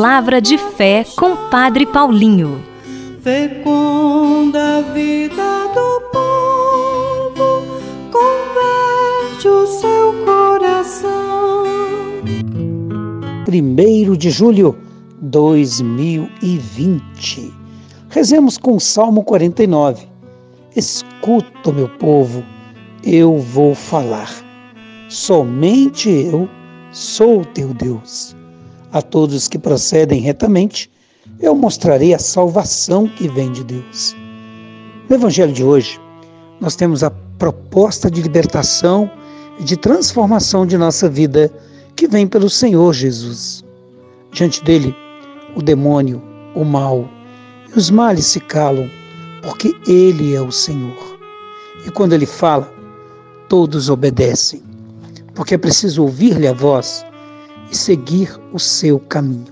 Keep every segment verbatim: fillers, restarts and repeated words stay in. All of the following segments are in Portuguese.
Palavra de Fé com Padre Paulinho. Fecunda a vida do povo, converte o seu coração. primeiro de julho de dois mil e vinte. Rezemos com o Salmo quarenta e nove. Escuta, meu povo, eu vou falar. Somente eu sou o teu Deus. A todos que procedem retamente, eu mostrarei a salvação que vem de Deus. No Evangelho de hoje, nós temos a proposta de libertação e de transformação de nossa vida que vem pelo Senhor Jesus. Diante dele, o demônio, o mal e os males se calam, porque ele é o Senhor. E quando ele fala, todos obedecem, porque é preciso ouvir-lhe a voz e seguir o seu caminho.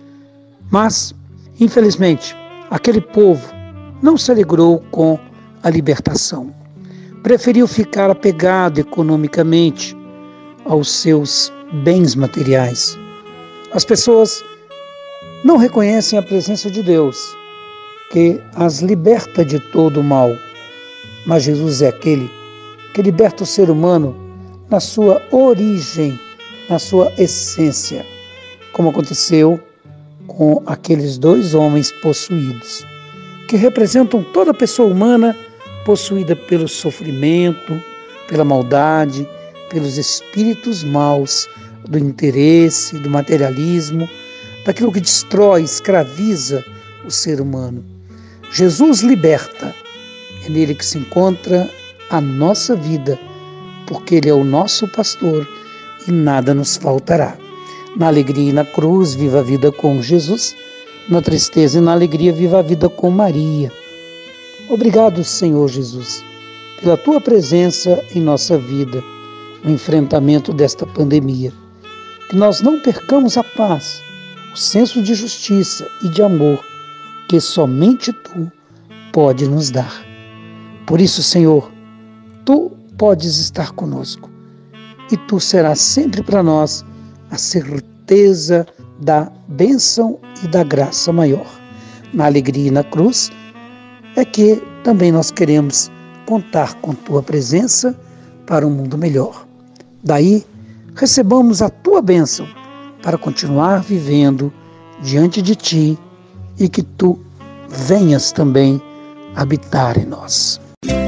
Mas, infelizmente, aquele povo não se alegrou com a libertação. Preferiu ficar apegado economicamente aos seus bens materiais. As pessoas não reconhecem a presença de Deus, que as liberta de todo o mal. Mas Jesus é aquele que liberta o ser humano na sua origem, na sua essência, como aconteceu com aqueles dois homens possuídos, que representam toda pessoa humana possuída pelo sofrimento, pela maldade, pelos espíritos maus, do interesse, do materialismo, daquilo que destrói, escraviza o ser humano. Jesus liberta, é nele que se encontra a nossa vida, porque ele é o nosso pastor e nada nos faltará. Na alegria e na cruz, viva a vida com Jesus. Na tristeza e na alegria, viva a vida com Maria. Obrigado, Senhor Jesus, pela tua presença em nossa vida, no enfrentamento desta pandemia. Que nós não percamos a paz, o senso de justiça e de amor que somente tu pode nos dar. Por isso, Senhor, tu podes estar conosco e tu serás sempre para nós a certeza da bênção e da graça maior. Na alegria e na cruz é que também nós queremos contar com tua presença para um mundo melhor. Daí, recebamos a tua bênção para continuar vivendo diante de ti e que tu venhas também habitar em nós.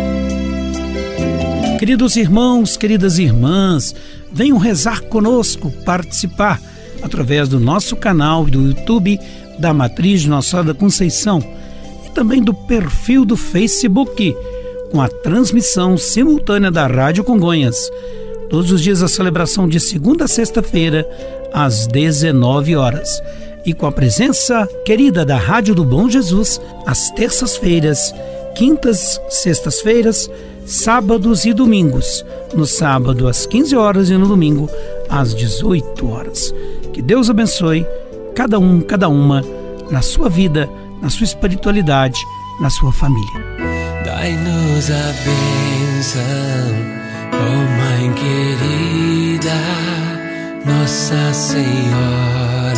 Queridos irmãos, queridas irmãs, venham rezar conosco, participar através do nosso canal do YouTube da Matriz Nossa Senhora da Conceição e também do perfil do Facebook, com a transmissão simultânea da Rádio Congonhas. Todos os dias a celebração de segunda a sexta-feira, às dezenove horas. E com a presença querida da Rádio do Bom Jesus, às terças-feiras, quintas, sextas-feiras, sábados e domingos. No sábado às quinze horas e no domingo às dezoito horas. Que Deus abençoe cada um, cada uma, na sua vida, na sua espiritualidade, na sua família. Dai-nos a bênção, oh Mãe querida, Nossa Senhora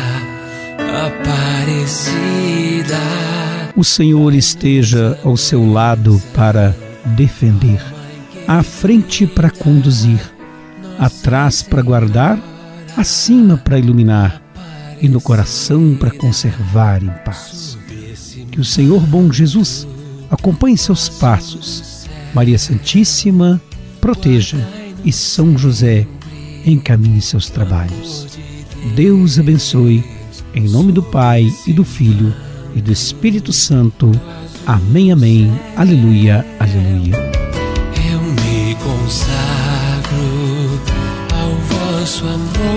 Aparecida. O Senhor esteja ao seu lado para defender, à frente para conduzir, atrás para guardar, acima para iluminar e no coração para conservar em paz. Que o Senhor bom Jesus acompanhe seus passos, Maria Santíssima proteja e São José encaminhe seus trabalhos. Deus abençoe, em nome do Pai e do Filho e do Espírito Santo. Amém, amém, aleluia, aleluia. Eu me consagro ao vosso amor.